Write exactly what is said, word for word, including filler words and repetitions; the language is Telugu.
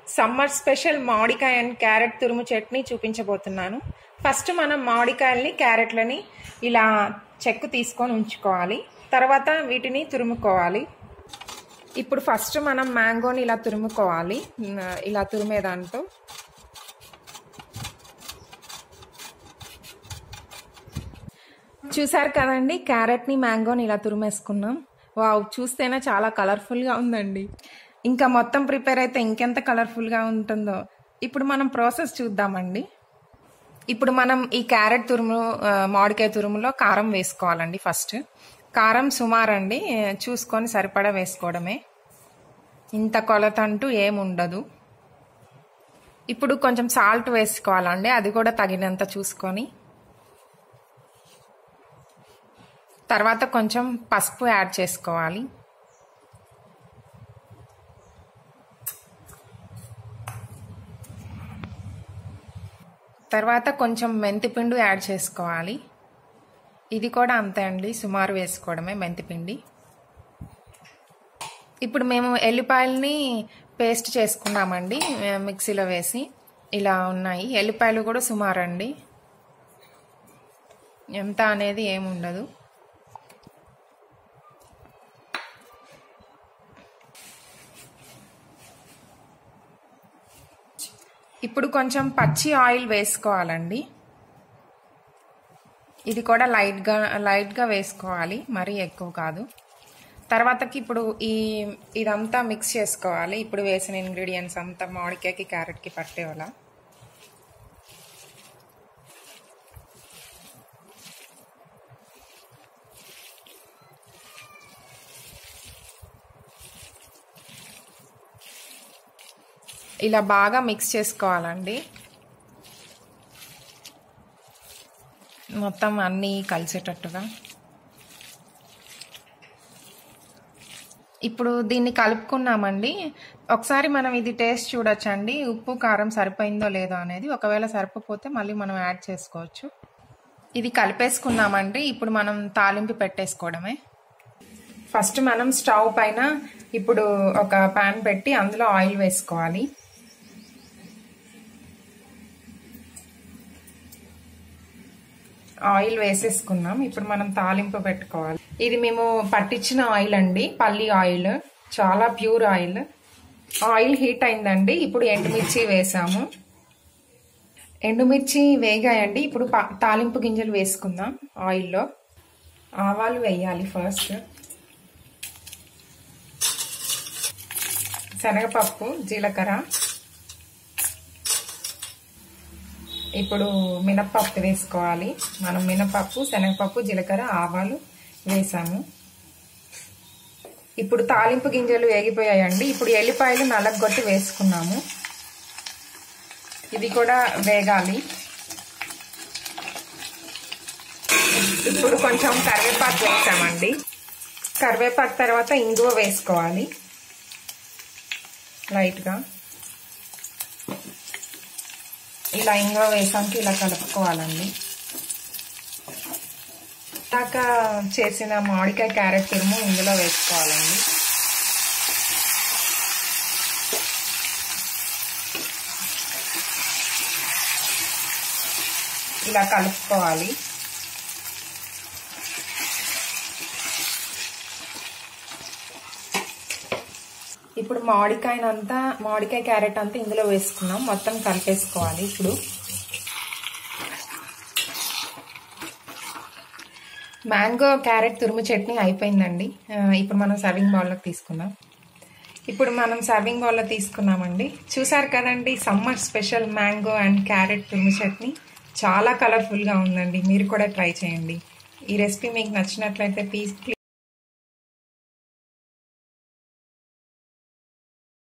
సమ్మర్ స్పెషల్ మామిడికాయ అండ్ క్యారెట్ తురుము చట్నీ చూపించబోతున్నాను. ఫస్ట్ మనం మామిడికాయల్ని క్యారెట్లని ఇలా చెక్కు తీసుకొని ఉంచుకోవాలి. తర్వాత వీటిని తురుముకోవాలి. ఇప్పుడు ఫస్ట్ మనం మ్యాంగోని ఇలా తురుముకోవాలి. ఇలా తురిమే దాంతో చూసారు కదండి, క్యారెట్ని మ్యాంగోని ఇలా తురిమేసుకున్నాం. వావ్, చూస్తేనే చాలా కలర్ఫుల్గా ఉందండి. ఇంకా మొత్తం ప్రిపేర్ అయితే ఇంకెంత కలర్ఫుల్గా ఉంటుందో. ఇప్పుడు మనం ప్రాసెస్ చూద్దామండి. ఇప్పుడు మనం ఈ క్యారెట్ తురుము మామిడికాయ తురుములో కారం వేసుకోవాలండి. ఫస్ట్ కారం సుమారు అండి చూసుకొని సరిపడా వేసుకోవడమే, ఇంత కొలత అంటూ ఏముండదు. ఇప్పుడు కొంచెం సాల్ట్ వేసుకోవాలండి, అది కూడా తగినంత చూసుకొని. తర్వాత కొంచెం పసుపు యాడ్ చేసుకోవాలి. తర్వాత కొంచెం మెంతిపిండి యాడ్ చేసుకోవాలి. ఇది కూడా అంతే అండి, సుమారు వేసుకోవడమే మెంతిపిండి. ఇప్పుడు మేము ఎల్లిపాయలని పేస్ట్ చేసుకున్నామండి మిక్సీలో వేసి. ఇలా ఉన్నాయి ఎల్లిపాయలు కూడా సుమారు అండి, ఎంత అనేది ఏముండదు. ఇప్పుడు కొంచెం పచ్చి ఆయిల్ వేసుకోవాలండి. ఇది కూడా లైట్గా లైట్గా వేసుకోవాలి, మరీ ఎక్కువ కాదు. తర్వాతకి ఇప్పుడు ఈ ఇదంతా మిక్స్ చేసుకోవాలి. ఇప్పుడు వేసిన ఇంగ్రీడియంట్స్ అంతా మామిడికాయకి క్యారెట్కి పట్టేవాళ్ళ. ఇలా బాగా మిక్స్ చేసుకోవాలండి, మొత్తం అన్నీ కలిసేటట్టుగా. ఇప్పుడు దీన్ని కలుపుకున్నామండి. ఒకసారి మనం ఇది టేస్ట్ చూడొచ్చండి, ఉప్పు కారం సరిపోయిందో లేదో అనేది. ఒకవేళ సరిపోతే మళ్ళీ మనం యాడ్ చేసుకోవచ్చు. ఇది కలిపేసుకున్నామండి. ఇప్పుడు మనం తాలింపు పెట్టేసుకోవడమే. ఫస్ట్ మనం స్టవ్ పైన ఇప్పుడు ఒక ప్యాన్ పెట్టి అందులో ఆయిల్ వేసుకోవాలి. ఆయిల్ వేసేసుకున్నాం. ఇప్పుడు మనం తాలింపు పెట్టుకోవాలి. ఇది మేము పట్టించిన ఆయిల్ అండి, పల్లి ఆయిల్, చాలా ప్యూర్ ఆయిల్. ఆయిల్ హీట్ అయిందండి. ఇప్పుడు ఎండుమిర్చి వేసాము. ఎండుమిర్చి వేగాయండి. ఇప్పుడు తాలింపు గింజలు వేసుకుందాం ఆయిల్లో. ఆవాలు వేయాలి ఫస్ట్, శనగపప్పు, జీలకర్ర, ఇప్పుడు మినప్పప్పు వేసుకోవాలి. మనం మినపప్పు, శనగపప్పు, జీలకర్ర, ఆవాలు వేసాము. ఇప్పుడు తాలింపు గింజలు వేగిపోయాయండి. ఇప్పుడు ఎల్లిపాయలు నలగొట్టి వేసుకున్నాము. ఇది కూడా వేగాలి. ఇప్పుడు కొంచెం కరివేపాకు వేసామండి. కరివేపాకు తర్వాత ఇంగువ వేసుకోవాలి లైట్గా. ఇలా ఇంగువ వేసాక ఇలా కలుపుకోవాలండి. ఇందాక చేసిన మామిడికాయ క్యారెట్ తురుము ఇందులో వేసుకోవాలండి. ఇలా కలుపుకోవాలి. ఇప్పుడు మామిడికాయనంతా మామిడికాయ క్యారెట్ అంతా ఇందులో వేసుకున్నాం. మొత్తం కలిపేసుకోవాలి. ఇప్పుడు మ్యాంగో క్యారెట్ తురుము చట్నీ అయిపోయిందండి. ఇప్పుడు మనం సర్వింగ్ బౌల్లోకి తీసుకుందాం. ఇప్పుడు మనం సర్వింగ్ బౌల్లో తీసుకున్నామండి. చూసారు కదండి, summer special mango and carrot తురుము చట్నీ చాలా కలర్ఫుల్గా ఉందండి. మీరు కూడా ట్రై చేయండి. ఈ రెసిపీ మీకు నచ్చినట్లయితే ప్లీజ్